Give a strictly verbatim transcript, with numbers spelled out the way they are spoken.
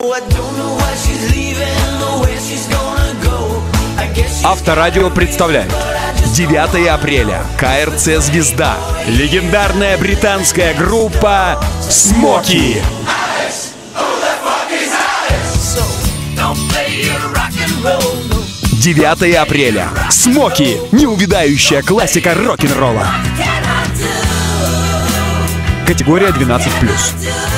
Авторадио представляет девятое апреля. ка эр цэ «Звезда». Легендарная британская группа «Смоки». девятое апреля. «Смоки». Неувядающая классика рок-н-ролла. Категория двенадцать плюс.